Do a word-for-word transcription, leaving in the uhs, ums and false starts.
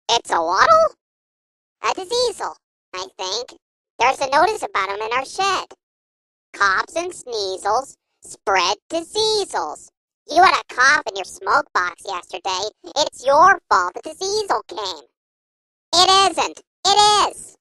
It's a waddle? A diseasel, I think. There's a notice about 'em in our shed. Coughs and sneezels spread diseasels. You had a cough in your smoke box yesterday. It's your fault the diseasel came. It isn't. It is.